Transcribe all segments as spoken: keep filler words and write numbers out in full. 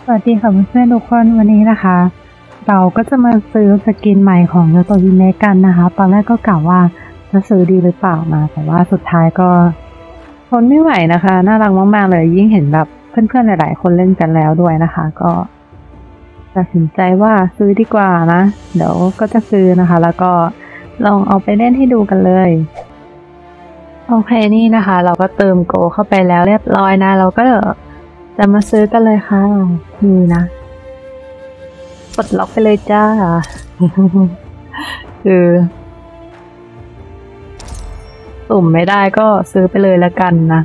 สวัสดีค่ะเพื่อนๆทุกคนวันนี้นะคะ เราก็จะมาซื้อสกินใหม่ของโยโตฮิเมะกันนะคะตอนแรกก็กะว่าจะซื้อดีหรือเปล่านะแต่ว่าสุดท้ายก็ทนไม่ไหวนะคะน่ารักมากๆเลยยิ่งเห็นแบบเพื่อนๆหลายๆคนเล่นกันแล้วด้วยนะคะก็ตัดสินใจว่าซื้อดีกว่านะเดี๋ยวก็จะซื้อนะคะแล้วก็ลองเอาไปเล่นให้ดูกันเลยโอเคนี่นะคะเราก็เติมโกเข้าไปแล้วเรียบร้อยนะเราก็จะมาซื้อกันเลยค่ะนี่นะปลดล็อกไปเลยจ้า คือสุ่มไม่ได้ก็ซื้อไปเลยละกันนะ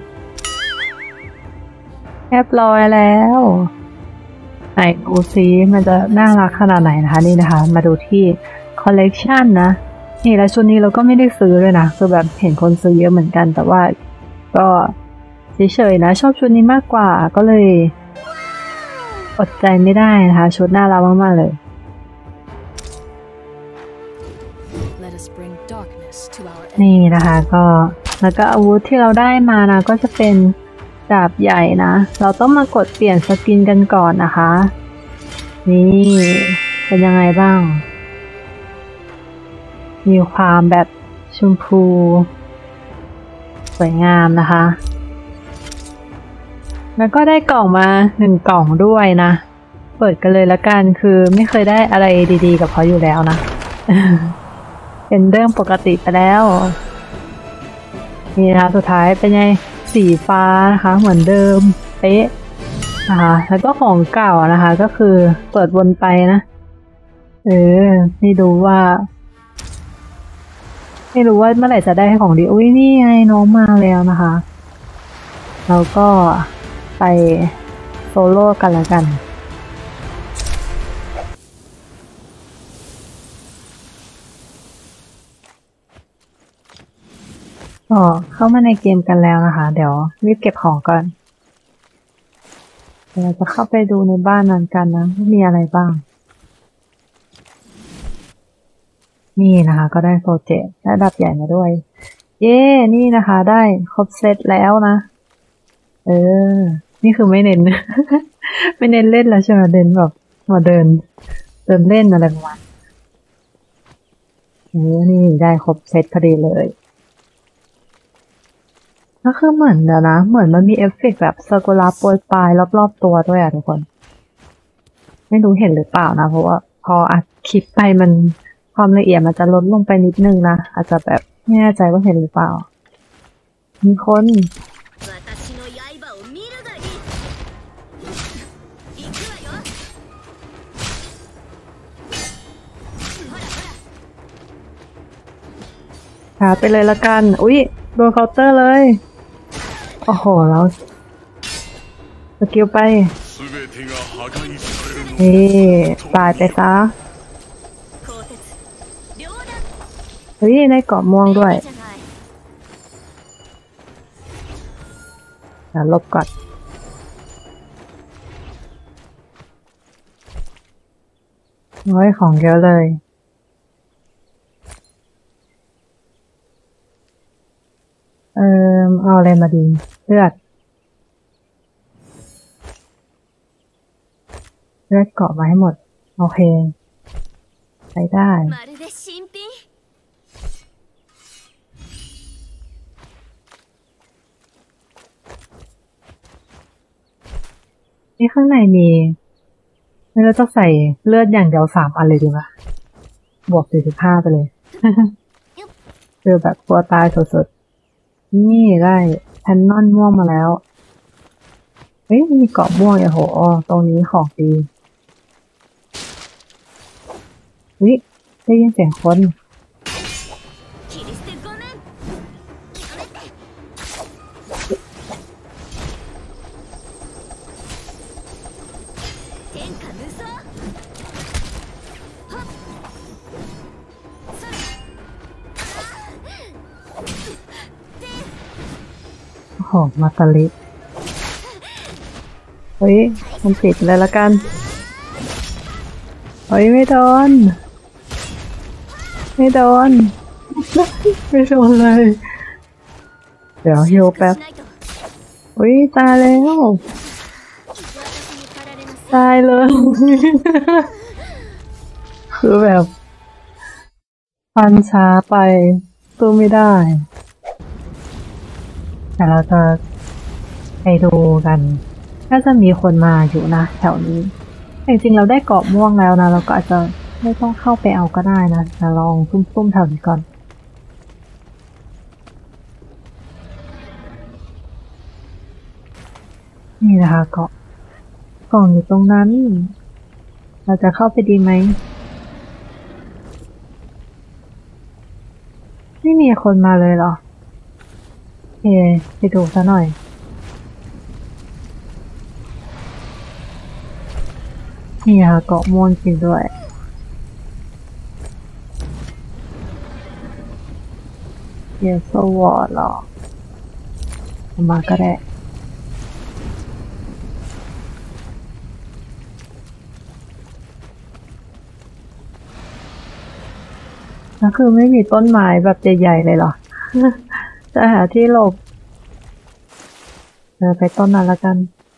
เรียบร้อยแล้วไหนดูซิมันจะน่ารักขนาดไหนนะคะนี่นะคะมาดูที่คอลเลกชันนะนี่แล้วชุดนี้เราก็ไม่ได้ซื้อเลยนะคือแบบเห็นคนซื้อเยอะเหมือนกันแต่ว่าก็เฉยๆนะชอบชุดนี้มากกว่าก็เลยอดใจไม่ได้นะคะชุดน่ารักมากๆเลยนี่นะคะก็แล้วก็อาวุธที่เราได้มานะก็จะเป็นดาบใหญ่นะเราต้องมากดเปลี่ยนสกินกันก่อนนะคะนี่เป็นยังไงบ้างมีความแบบชมพูสวยงามนะคะแล้วก็ได้กล่องมาหนึ่งกล่องด้วยนะเปิดกันเลยละกันคือไม่เคยได้อะไรดีๆกับเขาอยู่แล้วนะ เป็นเรื่องปกติไปแล้วนี่นะคะสุดท้ายเป็นไงสีฟ้านะคะเหมือนเดิมเป๊ะนะคะแล้วก็ของเก่านะคะก็คือเปิดวนไปนะเออไม่รู้ว่าไม่รู้ว่าเมื่อไหร่จะได้ของดีอุ้ยนี่ไงน้องมาแล้วนะคะแล้วก็ไปโซโล่กันแล้วกันอ๋อเข้ามาในเกมกันแล้วนะคะเดี๋ยวรีบเก็บของก่อนเดี๋ยวเราจะเข้าไปดูในบ้านนั้นกันนะว่ามีอะไรบ้างนี่นะคะก็ได้โซเจตได้ดับใหญ่มาด้วยเย้นี่นะคะได้ครบเซตแล้วนะเออนี่คือไม่เน้น ไม่เน้นเล่นแล้วใช่ไหมเดินแบบมาเดินเดินเล่นอะไรประมาณเออนี่ได้ครบเซตพอดีเลยก็คือเหมือนเดี๋ยวนะเหมือนมันมีเอฟเฟกต์แบบซากุระโปรยปลายรอบๆตัวด้วยอ่ะทุกคนไม่รู้เห็นหรือเปล่านะเพราะว่าพออัดคลิปไปมันความละเอียดมันจะลดลงไปนิดนึงนะอาจจะแบบไม่แน่ใจว่าเห็นหรือเปล่ามีคนหาไปเลยละกันอุ๊ยโดนเคาน์เตอร์เลยโอ้โหแล้วสกิลไปเฮ้ตายไปซะเฮ้ยได้เกาะม่วงด้วยเดี๋ยวลบก่อนโอ้ยของเยอะเลยเออเอาอะไรมาดีเลือดเลือดเกาะมาให้หมดโอเคใช้ได้นี่ข้างในมีไม่รู้จะใส่เลือดอย่างเดียวสามอันเลยดีไหมบวกสี่สิบห้าไปเลย คือแบบกลัวตายสดๆนี่ได้แพนนอนม่วงมาแล้วเฮ้ยมีเกาะม่วงอย่างโหตรงนี้ของดีวิได้ยินเสียงคนโอ้โหมาตาลิเฮ้ยมันติดเลยละกันเฮ้ยไม่โดนไม่โดนไม่โดนเลยเดี๋ยวฮิวแป๊บอุ้ยตายแล้ว เได้เลย คือแบบฟันช้าไปสู้ไม่ได้แต่เราจะไปดูกันน่าจะมีคนมาอยู่นะแถวนี้จริงๆเราได้เกาะม่วงแล้วนะเราก็อาจจะไม่ต้องเข้าไปเอาก็ได้นะแต่ลองซุ่มๆแถวนี้ก่อนนี่นะคะเกาะกล่องอยู่ตรงนั้นเราจะเข้าไปดีไหมไม่มีคนมาเลยเหรอเฮ้ไปดูซะหน่อยนี่ค่ะเกาะม่วงจริงด้วยเยสโซวอร์หรอมาก็ได้แล้วคือไม่มีต้นไม้แบบใหญ่ๆเลยเหรอ จะหาที่หลบเออไปต้นนั้นละกัน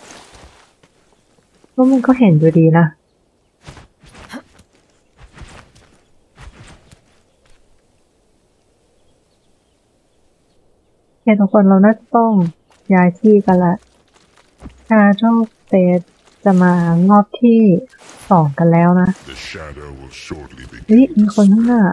ก็มันก็เห็นอยู่ดีนะโอเคทุกคนเราน่าจะต้องย้ายที่กันละคาร์โจเตสจะมางอบที่สองกันแล้วนะเฮ้ยมีคนข้างหน้า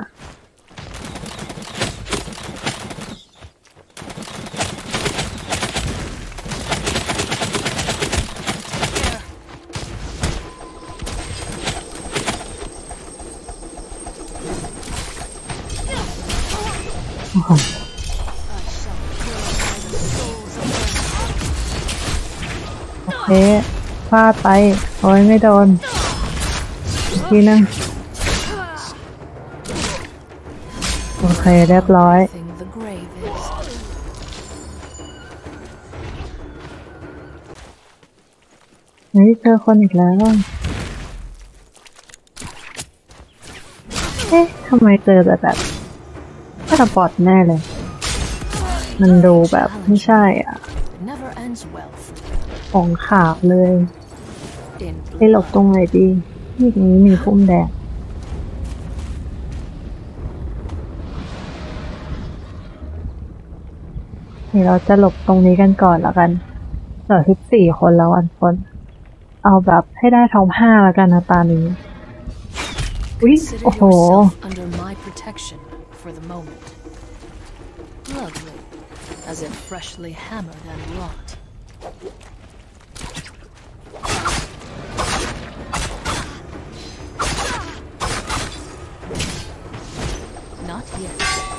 โอ้โหโอเคพลาดไปโอ้ยไม่โดนอีกทีนึงโอเคเรียบร้อยเฮ้ยเจอคนอีกแล้วเอ๊ะทำไมเจอแบบแบบก็ระบอดแน่เลยมันดูแบบไม่ใช่อ่ะของขาบเลยไปหลบตรงไหนดีที่นี้มีพุ่มแดงนี่เราจะหลบตรงนี้กันก่อนแล้วกันเหลือสิบสี่คนแล้วอันคนเอาแบบให้ได้ท็อปห้าแล้วกันนะตานี้อุ๊ยโอ้โห For the moment. Lovely, as if freshly hammered and wrought. Not yet.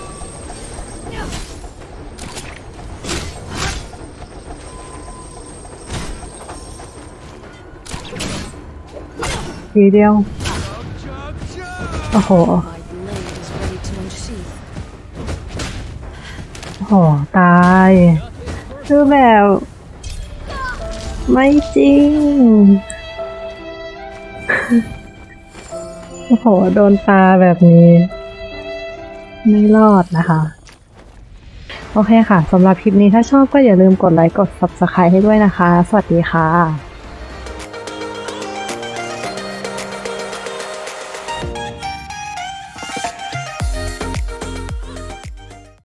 ทีเดียวโอ้โหโอ้ตายคือแบบไม่จริง โอ้โหโดนตาแบบนี้ไม่รอดนะคะโอเคค่ะสำหรับคลิปนี้ถ้าชอบก็อย่าลืมกดไลค์กด ซับสไครบ์ ให้ด้วยนะคะสวัสดีค่ะ